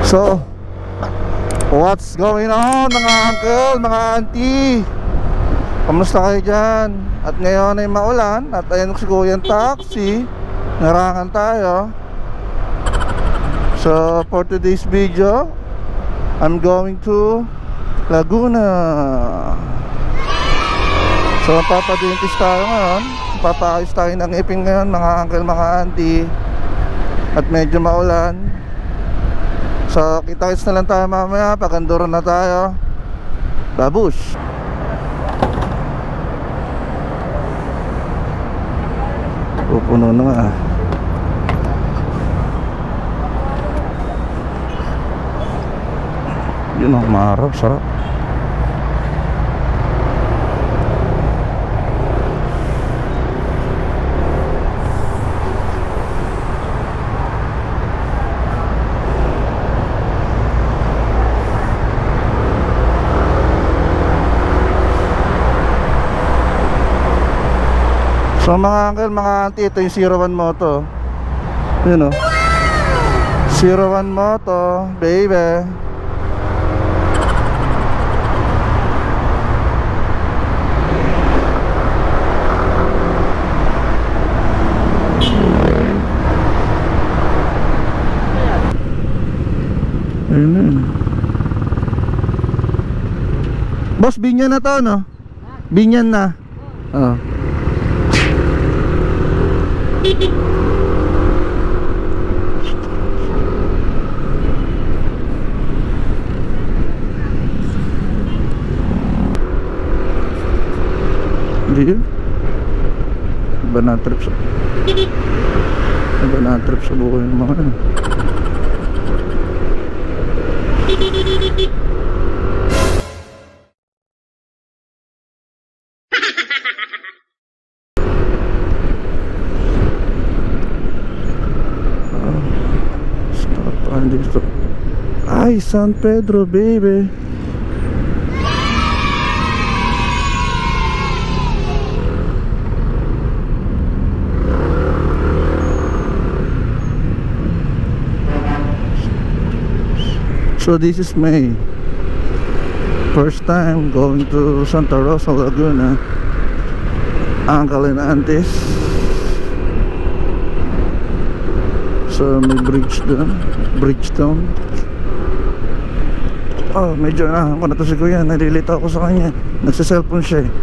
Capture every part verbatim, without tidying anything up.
So, what's going on mga uncle, mga auntie? Kamusta kayo dyan? At ngayon ay maulan at ayun si Kuyang Taxi. Narangan tayo. So, for today's video, I'm going to Laguna. So, papadintis tayo ngayon. Papaayos tayo ng ngipin ngayon mga uncle, mga auntie. At medyo maulan. So, kita-kits na lang tayo mamaya. Pag-Andorra na tayo. Babush! Pupuno na nga. Yun ang maharap, sarap. So mga uncle, mga auntie, ito yung zero one Moto. Yun o, zero one Moto, baby. Ayun na yun. Boss, binyan na to, no? Binyan na. Oo. Hindi yun. Iba na trip sa Iba na trip sa buko yung mga yun. Dito. Ay, San Pedro, baby. So this is my first time going to Santa Rosa, Laguna. Uncle and aunties. So may bridge doon, Bridgetown. Oh, medyo na ako na to si Kuya, nalilito ako sa kanya. Nagsa-cellphone siya eh.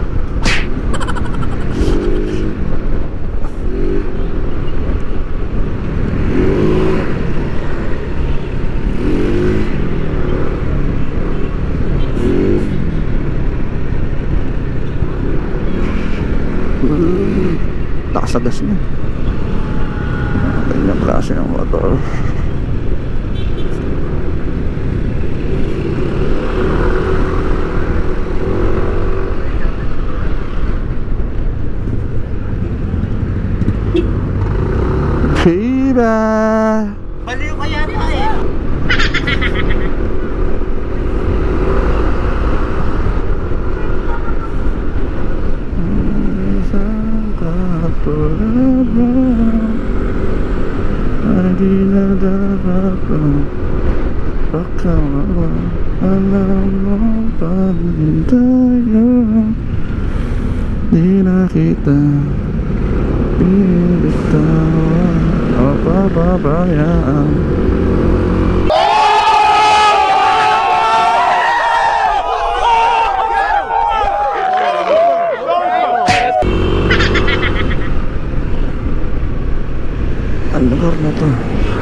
Lakas sa gas niya. Kanyang klase ng motor. Viva! Baliw kaya rin eh. Di na dapat pagkawa, alam mo paghintay yun. Di na kita pinitawan o pababayaan. Ang lugar na to.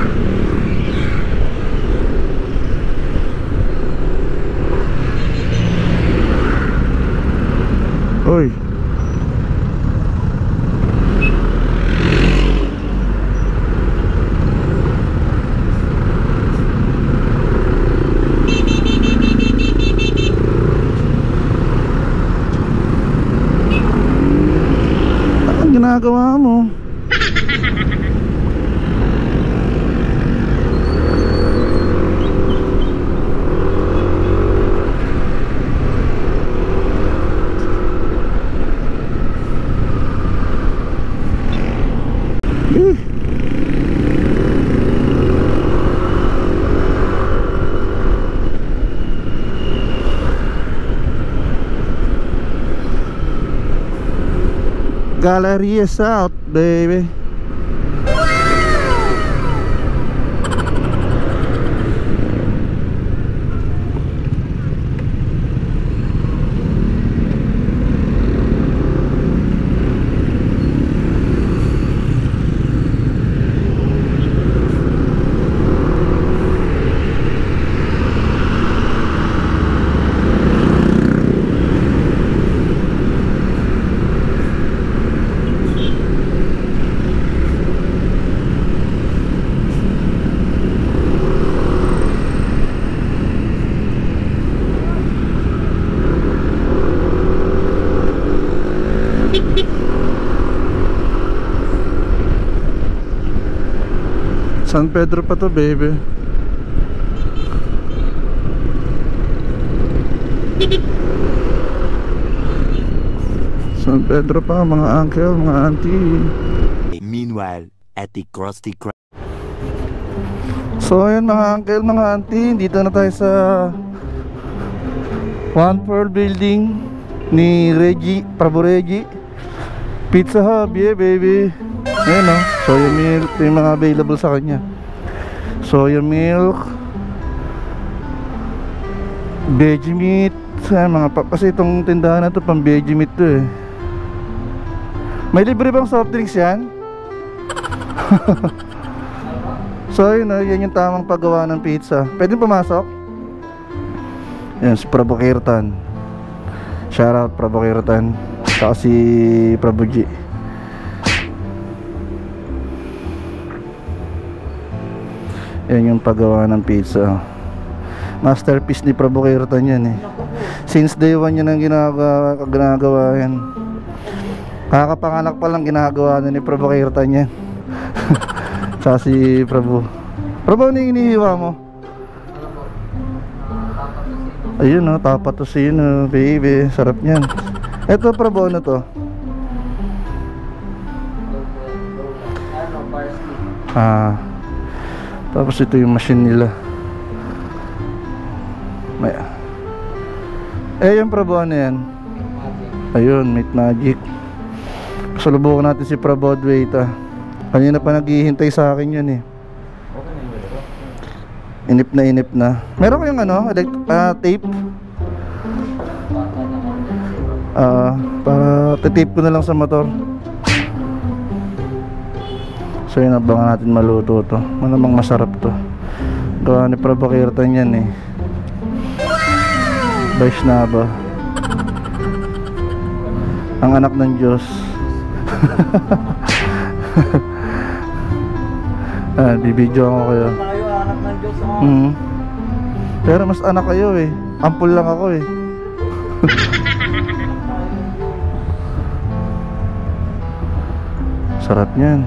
Oy. Anong ginagawa mo? Galleria South, baby. San Pedro pa to, baby. San Pedro pa, mga uncle, mga auntie. Meanwhile, at the Krusty Krab. So ayun mga uncle, mga auntie, dito na tayo sa One Pearl Building ni Reggie, Prabhu Reggie Pizza Hub, yeah baby. Ayan o, soya milk, ito yung mga available sa kanya. Soya milk, veggie meat, ayan, mga pa, kasi itong tindahan na to pang veggie meat to eh. May libre bang soft drinks yan? So ayun o, yan yung tamang paggawa ng pizza. Pwede pumasok? Yan, si Prabhu Kirtan. Shoutout Prabhu Kirtan. Saka si Prabhu G. Yan yung paggawa ng pizza. Masterpiece ni Prabhu Kirtan yan eh. Since day one yan ang ginagawa, ginagawa yan. Kakapanganak pa lang ginagawa na ni Prabhu Kirtan yan. Saka si Prabhu. Prabhu, ano yung inihiwa mo? Ayun o, tapatosino, baby. Sarap nyan. Eto Prabhu, ano to? Ah, tapos ito yung machine nila. May, eh yung Prabhu, ano yan? Ayun, Meat Magic. Pasalubukan natin si Prabhu Adwaita. Kanina pa naghihintay sa akin yun eh. Inip na inip na. Meron ko yung ano, elect uh, tape. Uh, para titape ko na lang sa motor. So yun, abangan natin maluto to. Malamang masarap to. Gawa ni Prabhu Kirtan yan eh. Vaishnava. Ang anak ng Diyos. Ah, bibidyo ako kayo. Kayo anak ng Diyos mo. Mm. Pero mas anak kayo eh. Ampul lang ako eh. Sarap niyan.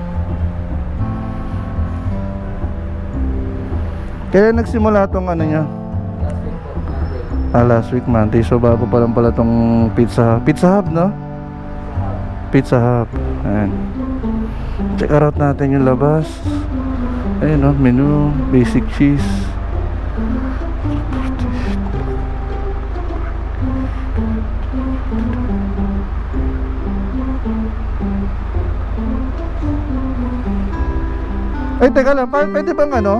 Kaya nagsimula tong ano niya? Ah, last week Monday. So bago pa lang pala tong Pizza Pizza Hub, no? Pizza Hub. Ayan. Check out natin yung labas. Ayan o, menu, basic cheese. Ay, teka lang, p- pwede bang ano?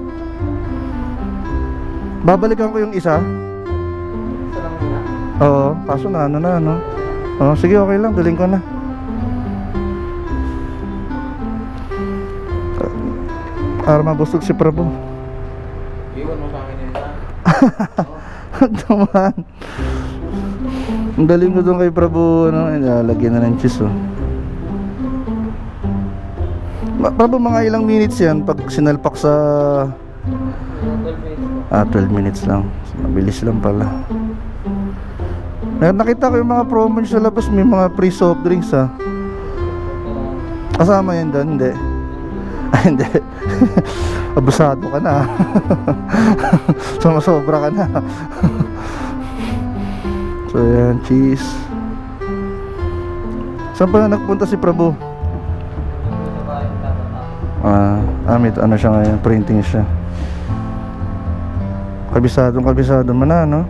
Babalikan ko yung isa? Oo, kaso na ano na ano. Oo, sige, okay lang, daling ko na. Para mabusog si Prabhu. Iwan mo sa akin yun. Naman. Ang galing ko doon kay Prabhu, ano, ilalagyan na ng cheese oh. Ma- Prabhu, mga ilang minutes yan pag sinalpak sa... Ah, twelve minutes lang. Mabilis lang pala. Nakita ko yung mga promo sa labas, may mga free soft drinks ah. Kasama yan doon, hindi. Ah, hindi. Abusado ka na. Sumasobra ka na. So yan, cheese. Saan pa na nagpunta si Prabhu? Ah, amit ano siya ngayon, printing siya. Kabisadong kabisado man na, no?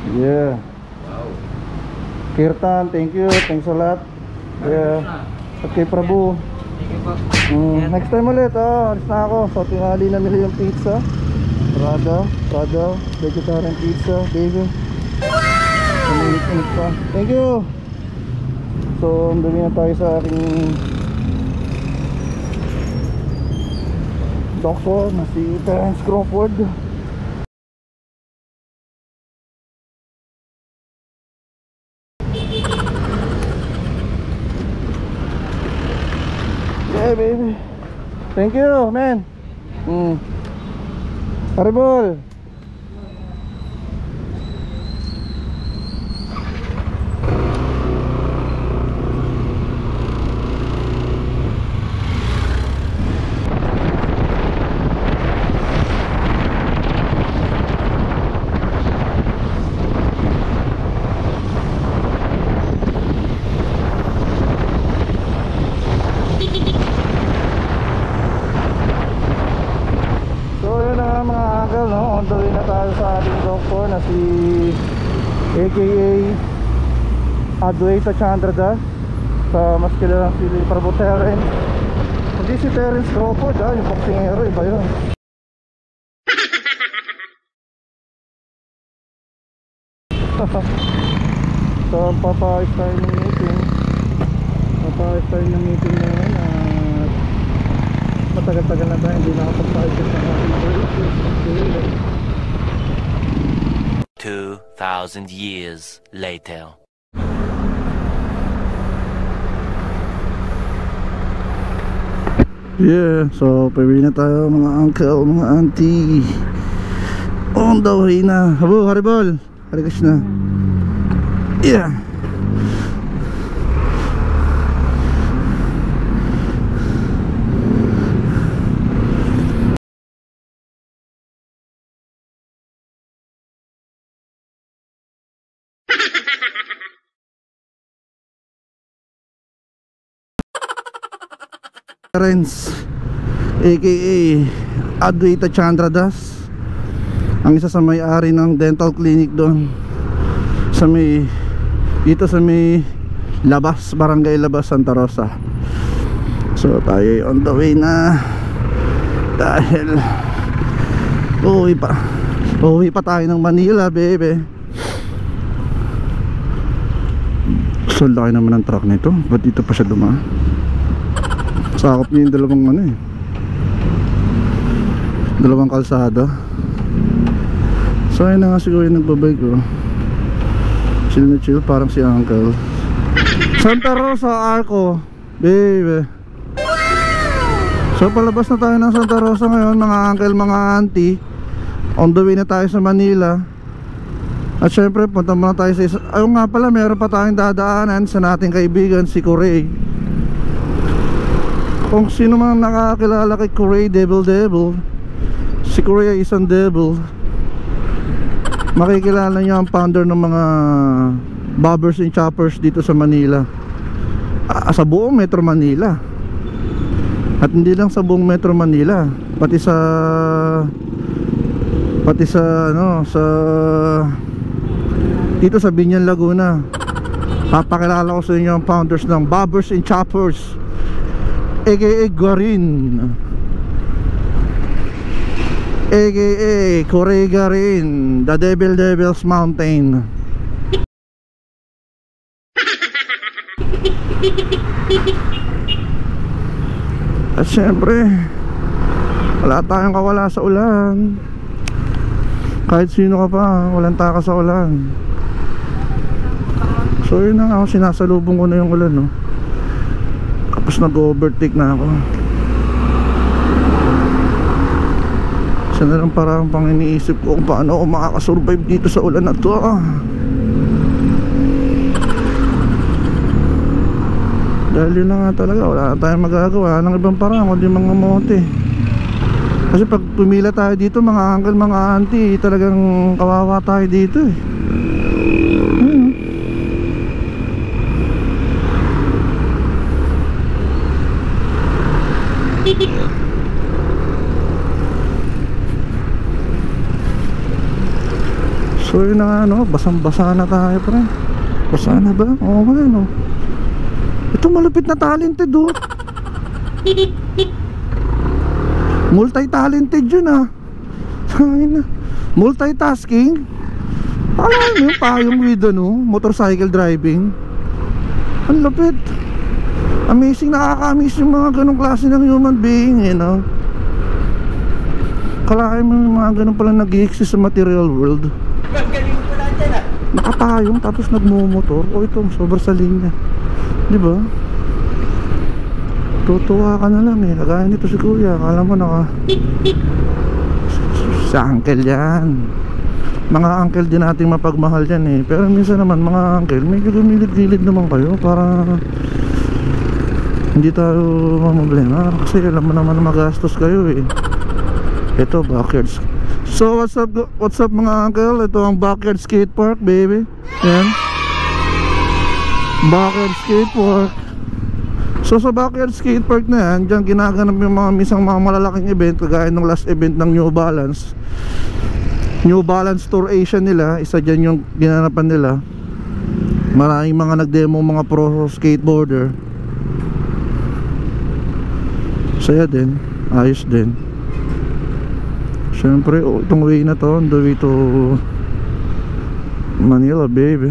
Yeah. Wow. Kirtan, thank you. Thanks a lot. Yeah. At kay Prabhu. Thank you po. Mm, next time ulit, ah, alis na ako. So, tingali na nila yung pizza. Prada, Prada, vegetarian pizza, baby. Umilit-init pa. Thank you. So, andali na tayo sa aking doktor na si Terence Crawford. Yeah, baby. Thank you, man. Mm. Haribol. On the way na tayo sa ating doktor na si A K A Adwaita Chandradas, sa mas kilalang si Prabhu Terence. Hindi si Terence Crawford, ah, yung boksingero, iba yun. So papayos tayo ng meeting. Papayos tayo ng meeting na yun. At matagal-tagal na tayo hindi nakapagpayos ng ating Two thousand years later. Yeah, so pwede na tayo mga uncle, mga auntie. On the way na. Habo, Haribol. Hare Krishna. Yeah. Terence A K A Adwaita Chandradas, ang isa sa may-ari ng dental clinic doon sa may, dito sa may Labas, Barangay Labas, Santa Rosa. So tayo on the way na dahil uuwi pa uuwi pa tayo ng Manila, baby. So laki naman ng truck nito, ba't dito pa siya dumaan? Sakop niya yung dalawang ano eh, dalawang kalsada. So ayun na nga siguro yung nagbabike ko. Chill na chill, parang si uncle. Santa Rosa Arco, baby. So palabas na tayo ng Santa Rosa ngayon, mga uncle, mga auntie. On the way na tayo sa Manila. At syempre punta muna tayo sa isa. Ayun nga pala, meron pa tayong dadaanan sa nating kaibigan si Corey. Kung sino man nakakilala kay Corey Devil Devil, si Corey ay isang devil. Makikilala niyo ang founder ng mga bobbers and choppers dito sa Manila, ah, sa buong Metro Manila. At hindi lang sa buong Metro Manila, pati sa pati sa ano, sa dito sa Binyan, Laguna. Papakilala ko sa inyo ang founders ng bobbers and choppers, A K A Garin, A K A Corey Garin, the Devil Devil's Mountain. At syempre wala tayong kawala sa ulan. Kahit sino ka pa, walang taka sa ulan. So yun na nga, sinasalubong ko na yung ulan, no? Tapos nag-overtake na ako. Isa na lang parang pang iniisip ko kung paano ako makakasurvive dito sa ulan na to, ah. Dahil yun na nga talaga, wala na tayong magagawa ng ibang parang kundi mga mote. Kasi pag pumila tayo dito, mga uncle, mga auntie, talagang kawawa tayo dito, eh. Hmm. So Tuloy na ano, basang-basa na tayo pre. Basa na ba? Oo nga no. Ito malupit na talented oh. Multi-talented yun ah. Sakin na. Multitasking. Alam mo yung payong with ano, motorcycle driving. Ang lupit. Amazing, nakaka-amaze yung mga ganong klase ng human being eh no. Kalahin mo yung mga ganon pala nag-i-exist sa material world. Galing ko lang dyan ah. Nakapayong tapos nagmumotor. O ito, sobra sa linya. Diba? Tutuwa ka na lang eh. Kagaya nito si kuya. Akala mo naka sa uncle yan. Mga uncle din nating mapagmahal yan eh. Pero minsan naman mga uncle, medyo gumilid-gilid naman kayo para hindi tayo mamblema. Kasi alam mo naman na magastos kayo eh. Ito, backyard. So what's up, what's up mga uncle? Ito ang backyard skate park baby. Yan, backyard skate park. So sa backyard skate park na yan, dyan ginaganap yung mga misang mga malalaking event. Kagaya ng last event ng New Balance, New Balance Tour Asia nila. Isa dyan yung ginanapan nila. Maraming mga nag-demo, mga pro skateboarder. Saya din, ayos din. Siyempre, oh, itong way na to, on the way to Manila baby.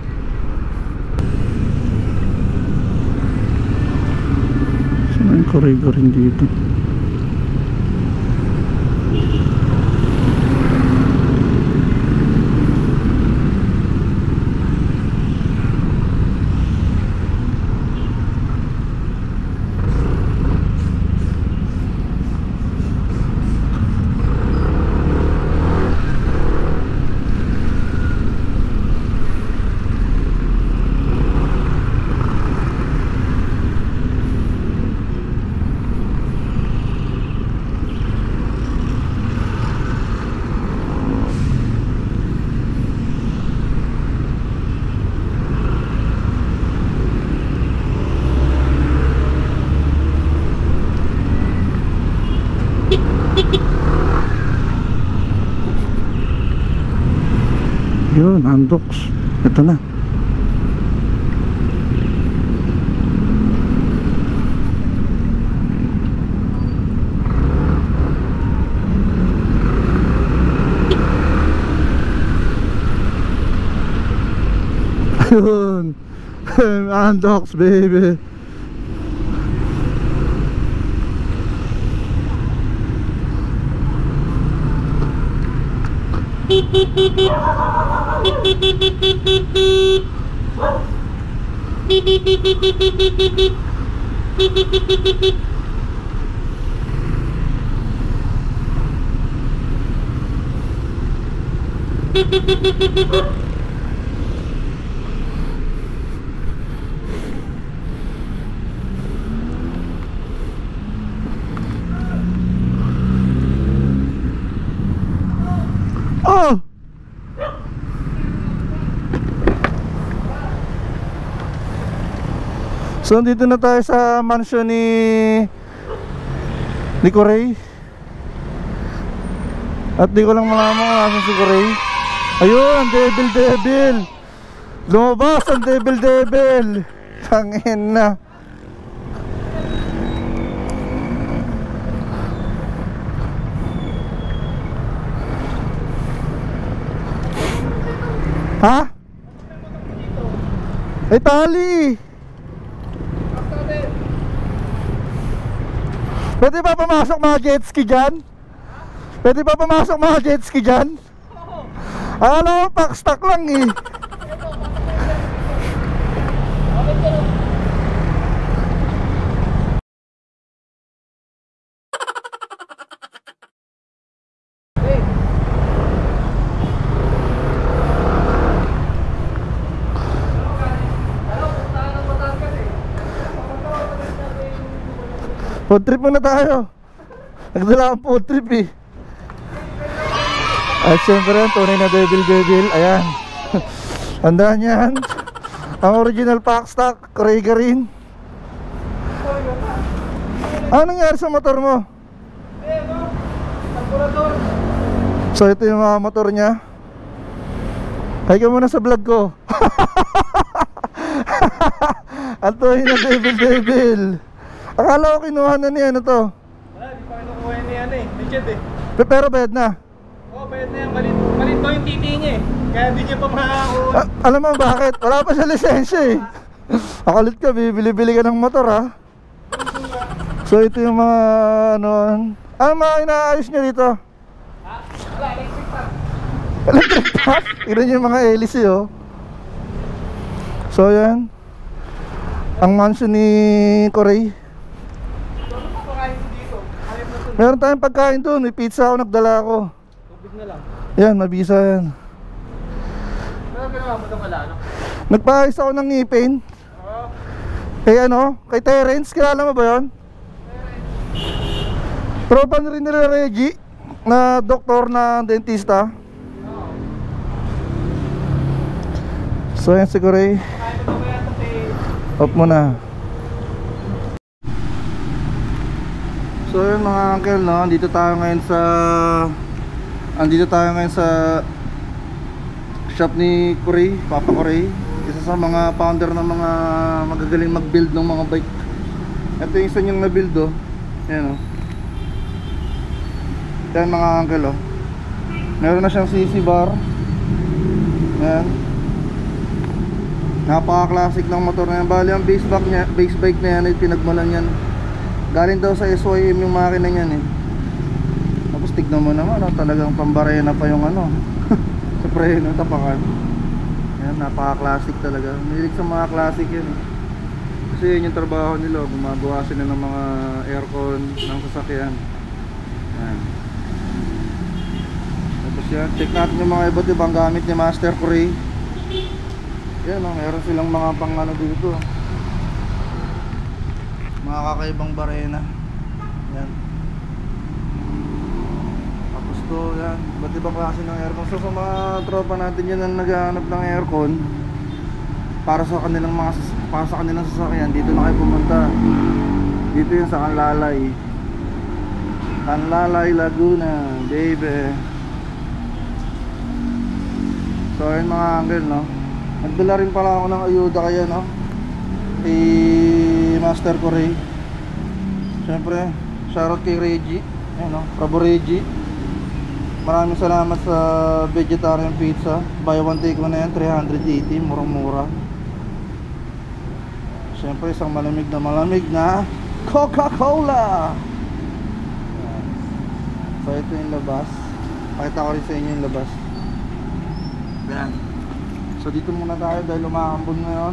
Saan yung corridor rin dito? Yun, Andox. Ito na. Yun. Andox baby. Oh! So dito na tayo sa mansion ni ni Corey. At di ko lang malaman kung nasan si Corey. Ayun, ang devil devil. Lumabas ang devil devil. Tangin na. Ha? Eh tali. Pwede ba pumasok mga jet ski dyan? Pwede ba pumasok mga jet ski dyan? Alam mo, pack-stack lang eh. Food trip muna tayo. Nagdala akong food trip eh. At syempre yan, tunay na devil devil. Ayan. Tandaan yan. Ang original packstock, Correga rin. Ano nangyari sa motor mo? So ito yung mga motor nya. Hi ka muna sa vlog ko. Antoy na devil devil. Akala ko kinuha na niya ano to. Wala, di pa kinukuha ni ano eh. May chat eh. Pe- Pero bayad na. Oo, oh, bayad na yan. Malit, malit daw yung titi niya eh. Kaya hindi niya pa makakakuha. A- alam mo bakit? Wala pa siya lisensya eh. Akalit ka, bibili-bili ka ng motor ha. So ito yung mga ano. Ano mga inaayos niya dito? Ha? Wala, electric pa. Electric pack. Tignan yung mga hélice oh. So yan. Ang mansion ni Corey. Ano pa pakain ko dito? Ayaw na ito. Meron tayong pagkain doon. May pizza ako, nagdala ako. Tubig na lang. Yan, mabisa yan. Pero ginawa mo itong wala, no? Nagpaayos ako ng ngipin. Oo. Kay ano? Kay Terence. Kilala mo ba yun? Tropa na rin nila Reggie na doktor na dentista. Oo. So yan si Corey. Pakain mo daw kaya ito kay... Off mo na. So yun mga uncle no, andito tayo ngayon sa Andito tayo ngayon sa shop ni Corey, Papa Corey. Isa sa mga founder ng mga magagaling mag-build ng mga bike. Ito yung isa niyang na-build oh. Yan oh. Yan mga uncle oh. Meron na siyang C C bar. Yan. Napaka-classic ng motor na yan. Bali ang base bike niya, base bike na yan ay pinagmulan yan. Galing daw sa S Y M yung makina niyan eh. Tapos tignan mo naman oh, talagang pambarena pa yung ano. Sa preno, tapakan. Yan, napaka-classic talaga. Milig sa mga classic yan eh. Kasi yun yung trabaho nila, gumagawa sila ng mga aircon ng sasakyan. Yan. Tapos yan, check natin yung mga iba't ibang gamit ni Master Corey. Yan o, meron silang mga pang ano dito, mga kakaibang barena. Yan. Tapos to, yan, iba't ibang klase ng aircon. So sa mga tropa natin yan na naghahanap ng aircon para sa kanilang mga para sa kanilang sasakyan, dito na kayo pumunta. Dito yan sa Canlalay, Canlalay, Laguna, baby. So yun mga uncle no, nagdala rin pala ako ng ayuda kaya no, kay Master Corey. Siyempre, shoutout kay Reggie. Ayan no, Prabo Reggie. Maraming salamat sa vegetarian pizza. Buy one take one na yan, three eighty, murang mura. Siyempre, isang malamig na malamig na Coca-Cola. So ito yung labas. Pakita ko rin sa inyo yung labas. Yan. So dito muna tayo dahil umakambon ngayon.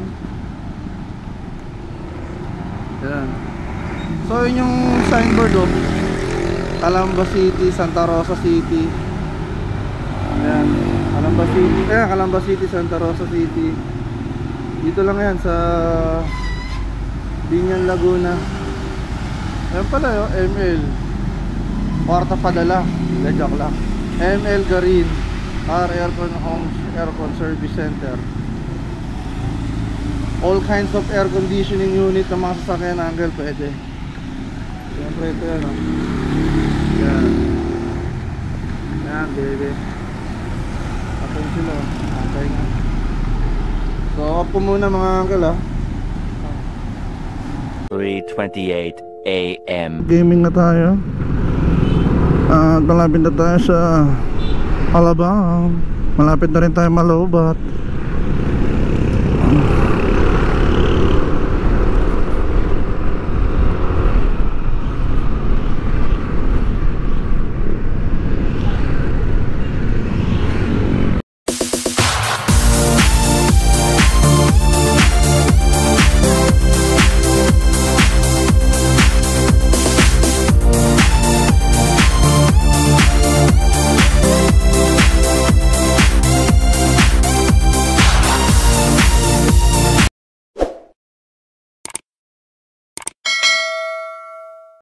Yan. So yun yung signboard oh. Calamba City, Santa Rosa City. Yan. Calamba City. Eh, Calamba City, Santa Rosa City. Dito lang yan sa Binyan, Laguna. Yan pala yun, M L Kwarta Padala. Joke lang. M L Garin R Aircon Home Aircon Service Center. All kinds of air conditioning unit ng mga sasakyan na uncle pwede. Siyempre ito yan oh. Yan. Yan baby. Atong sila oh. Okay nga. So off ko muna mga uncle ah. three twenty-eight A M Gaming na tayo. Ah, uh, malapit na tayo sa Alabang. Malapit na rin tayo Malobat.